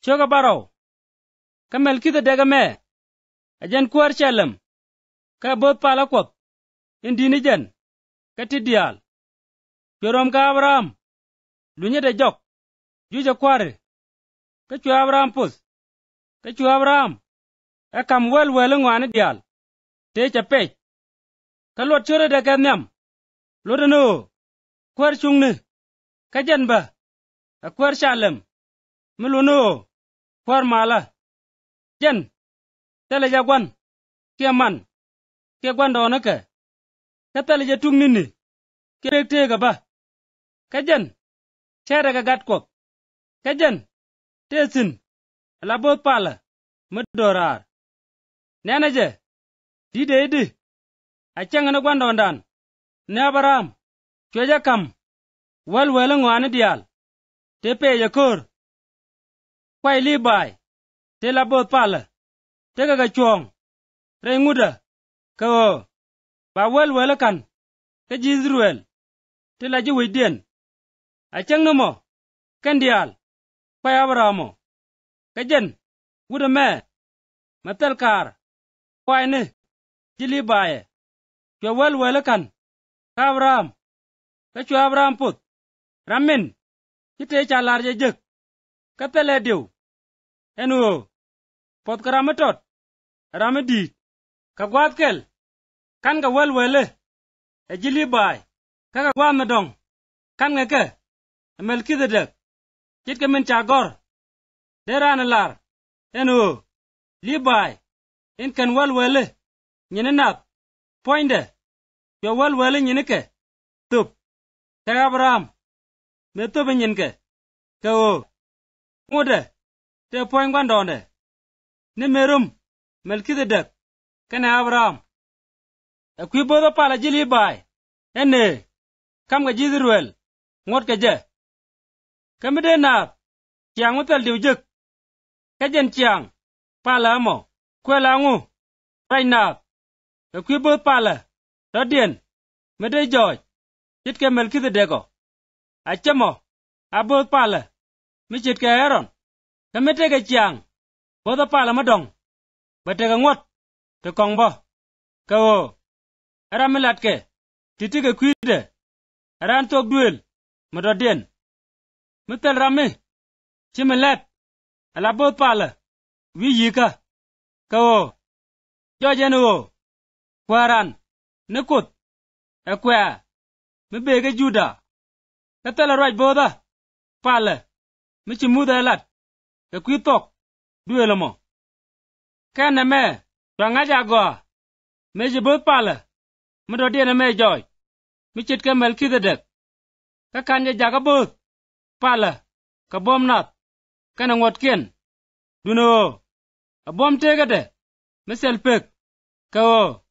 choga baro ka Melkizedek me ajen kuar Shalem ka both pala kwap indini jen ka tidial jorom ka Abraham lunye de jok juja kware ka chu Abraham pus ka chu Abraham kam wel ngwane dial te cha pech ka lot chore de ka nyam lot no kwar chungni ka jen ba kwar Shalem meluno kwar mala jen tele jagwan kiaman ke gwando nake ka tele je tungnini ke te ga ba ka jen chere ga gat ko ka jen tesin la bot pala mudorar nena je di a changana gwando ndan ne Abraham choja kam wel ngwane dial te pe ya kor kwai li bai te la bot pala te ga chuong re nguda ko ba wel kan ke Israel te la ji widien a chang no mo kan dial kwai Abraham ka jen wuda me matal kar kwai ne ji li bai yo wel kan ka Abraham ka chu Abraham put ramin kite chalar je jek ka tele diu enu pot karamatot ramedi ka gwatkel kan ga welwele e jili bai ka ga gwa medong kan ga ke Melkizedek kit ke men chagor deran lar enu li bai in kan welwele nyine nap poinde yo welwele nyine ke tup ka Abraham me to benyin ke ko ngode te poing gwandonde ne merum Melkizedek kana Abraham akwi bodo pala jili bai ene kam ga Israel ngot ke je kamide na chiang utel diujek ka jen chiang pala mo kwela ngu raina akwi bodo pala rodien mede George chit ke Melkizedeko achemo abot pala mi chit ke Aaron kamite ke chiang bodo pala madong bate ga ngot te kongbo ko aramilat ke titi ke kwide aran tok duel mododien mitel rami chimelet ala bot pala wi yika ko jojenu kwaran nekut ekwa mi bege Juda katela raj boda pala mi chimuda lat ke kwitok duelomo kana me rangaja go me jibot pala mododien me joy mi chit ke Melkizedek ka kanje jaga bot pala ka bomnat kana ngot kien duno abom tegade misel pek ko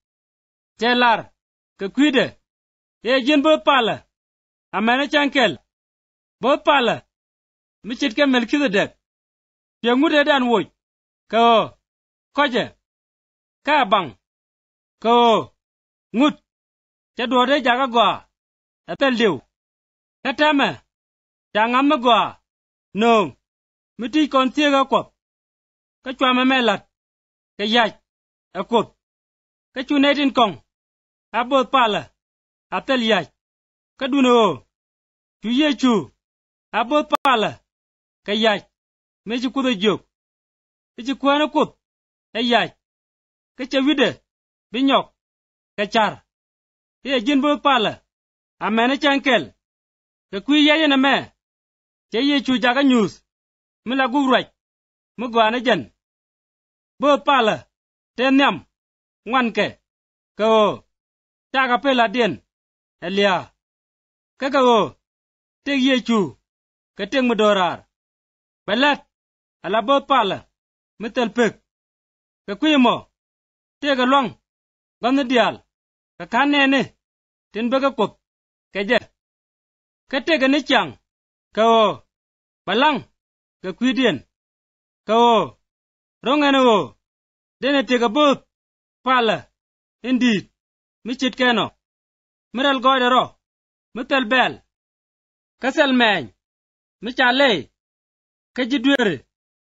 telar ka kwide ye jin bot pala amene chankel bot pala mi chit ke Melkizedek ye ngude dan woj ko koje ka bang ko ngut te dode jaga gwa atel diu katame jangam gwa nong miti kon tiega kwap ka chwama melat ka yaj akut ka chunetin kong abot pala atel yaj ka duno chu yechu abot pala ka yaj meji kudo jok ichi kwana kut e yaj ka chawide binyok ka char ye jin bot pala amene chankel ka kwi yaye na me che ye chu jaga news mila guraj mugwane jen bot pala tenyam ngwanke ko chaga pela dien elia ka te ye chu ka teng mudorar balat ala bot pala mitel pek ka kwi mo te ga long gamne dial ka kanene tin bega kop keje kete ga ni chang ko balang ka kwidien ko rongano dene te ga bot pala indeed mi chit keno miral goidero mitel bel kasel men mi chale ka jidwere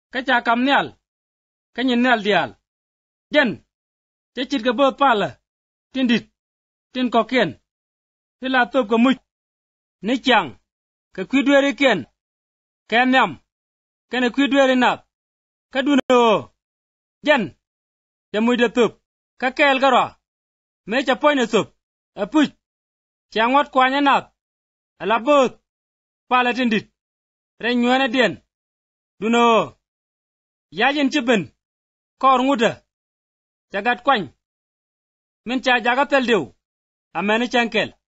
ka cha kam nyal ka nyin nyal dial jen che chit ka bot pala tindit tin ko ken tila top ko much ni chang ka kwidwere ken ken nyam kene kwidwere nap ka duno jen jamuy de top ka kel garo me cha poine sop apuch changot kwanya nap ala bot pala tindit ren nywana den duno yajen chiben kor nguda jagat kwany min cha jaga tel dew amene chankel